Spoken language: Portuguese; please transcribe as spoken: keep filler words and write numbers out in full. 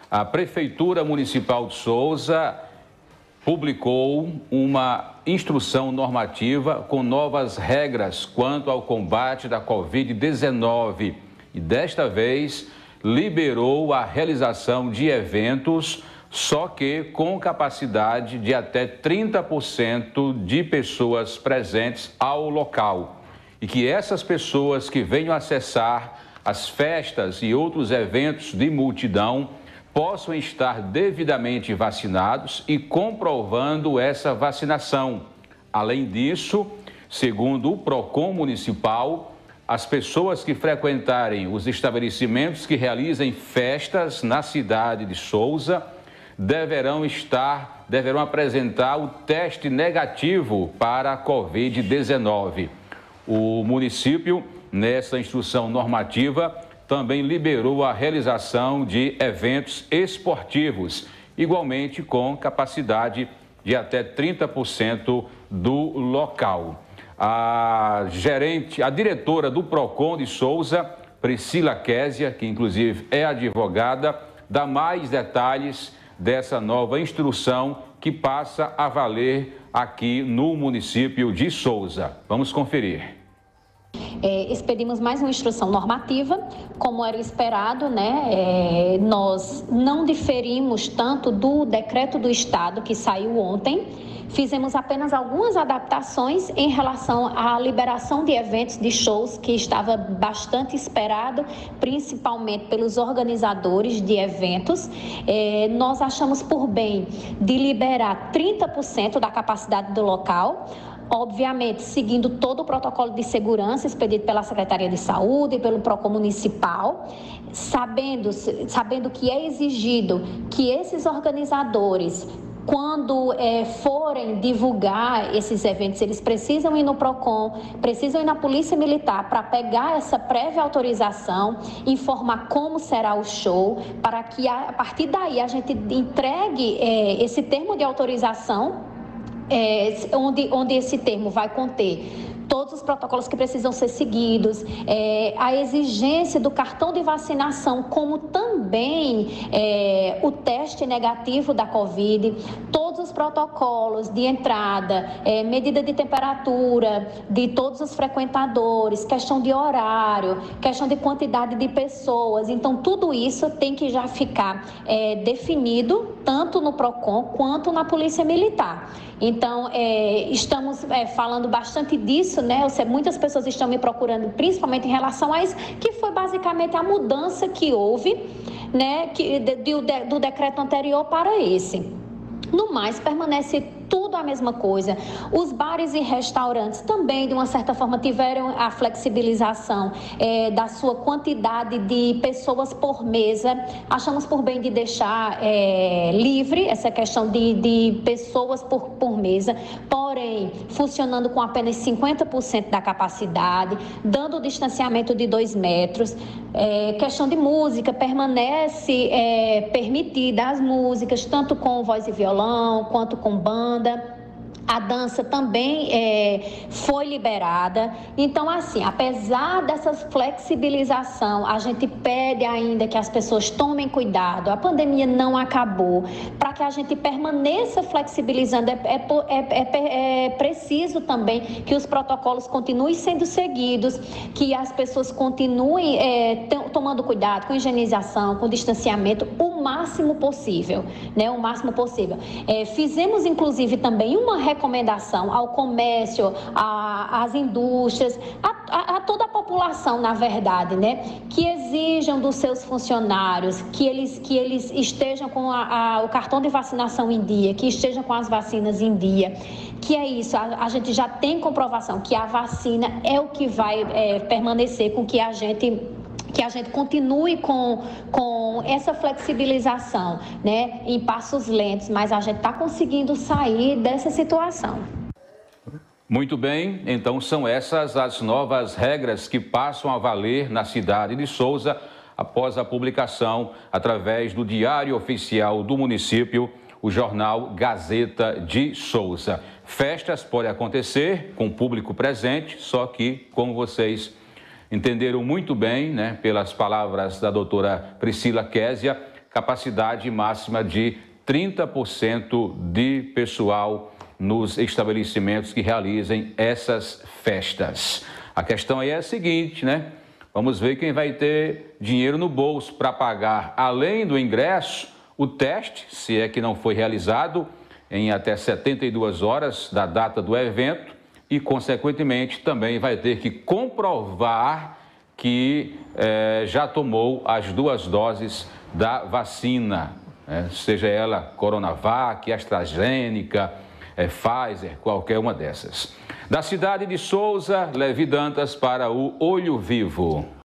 A Prefeitura Municipal de Souza publicou uma instrução normativa com novas regras quanto ao combate da covid dezenove e, desta vez, liberou a realização de eventos, só que com capacidade de até trinta por cento de pessoas presentes ao local. E que essas pessoas que venham acessar as festas e outros eventos de multidão possam estar devidamente vacinados e comprovando essa vacinação. Além disso, segundo o PROCON municipal, as pessoas que frequentarem os estabelecimentos que realizem festas na cidade de Souza deverão estar, deverão apresentar o teste negativo para a covid dezenove. O município, nessa instrução normativa, também liberou a realização de eventos esportivos, igualmente com capacidade de até trinta por cento do local. A gerente, a diretora do PROCON de Souza, Priscila Késia, que inclusive é advogada, dá mais detalhes dessa nova instrução que passa a valer aqui no município de Souza. Vamos conferir. É, expedimos mais uma instrução normativa, como era esperado, né? É, nós não diferimos tanto do decreto do Estado que saiu ontem, fizemos apenas algumas adaptações em relação à liberação de eventos, de shows, que estava bastante esperado, principalmente pelos organizadores de eventos. É, nós achamos por bem de liberar trinta por cento da capacidade do local, obviamente seguindo todo o protocolo de segurança expedido pela Secretaria de Saúde e pelo PROCON municipal, sabendo, sabendo que é exigido que esses organizadores, quando é, forem divulgar esses eventos, eles precisam ir no PROCON, precisam ir na Polícia Militar para pegar essa prévia autorização, informar como será o show, para que a, a partir daí a gente entregue é, esse termo de autorização, É, onde, onde esse termo vai conter todos os protocolos que precisam ser seguidos, é, a exigência do cartão de vacinação, como também é, o teste negativo da Covid, todos os protocolos de entrada, é, medida de temperatura de todos os frequentadores, questão de horário, questão de quantidade de pessoas. Então, tudo isso tem que já ficar é, definido, tanto no PROCON quanto na Polícia Militar. Então, é, estamos é, falando bastante disso, né? Eu sei, muitas pessoas estão me procurando, principalmente em relação a isso, que foi basicamente a mudança que houve, né, que, de, de, do decreto anterior para esse. No mais, permanece tudo a mesma coisa. Os bares e restaurantes também, de uma certa forma, tiveram a flexibilização é, da sua quantidade de pessoas por mesa. Achamos por bem de deixar é, livre essa questão de, de pessoas por, por mesa, porém, funcionando com apenas cinquenta por cento da capacidade, dando o distanciamento de dois metros. É, questão de música, permanece é, permitida as músicas, tanto com voz e violão, quanto com banda. A dança também é, foi liberada. Então, assim, apesar dessa flexibilização, a gente pede ainda que as pessoas tomem cuidado. A pandemia não acabou. Para que a gente permaneça flexibilizando, é, é, é, é preciso também que os protocolos continuem sendo seguidos, que as pessoas continuem é, tomando cuidado com higienização, com distanciamento, o máximo possível, né? O máximo possível. É, fizemos, inclusive, também uma recomendação ao comércio, a, às indústrias, a, a, a toda a população, na verdade, né, que exijam dos seus funcionários que eles, que eles estejam com a, a, o cartão de vacinação em dia, que estejam com as vacinas em dia, que é isso, a, a gente já tem comprovação que a vacina é o que vai é, permanecer com que a gente... que a gente continue com, com essa flexibilização, né, em passos lentos, mas a gente está conseguindo sair dessa situação. Muito bem, então são essas as novas regras que passam a valer na cidade de Souza após a publicação através do Diário Oficial do município, o jornal Gazeta de Souza. Festas podem acontecer com público presente, só que, como vocês entenderam muito bem, né, pelas palavras da doutora Priscila Késia, capacidade máxima de trinta por cento de pessoal nos estabelecimentos que realizem essas festas. A questão aí é a seguinte, né? Vamos ver quem vai ter dinheiro no bolso para pagar, além do ingresso, o teste, se é que não foi realizado, em até setenta e duas horas da data do evento e, consequentemente, também vai ter que comprovar que eh, já tomou as duas doses da vacina, né? Seja ela Coronavac, AstraZeneca, eh, Pfizer, qualquer uma dessas. Da cidade de Souza, Levi Dantas para o Olho Vivo.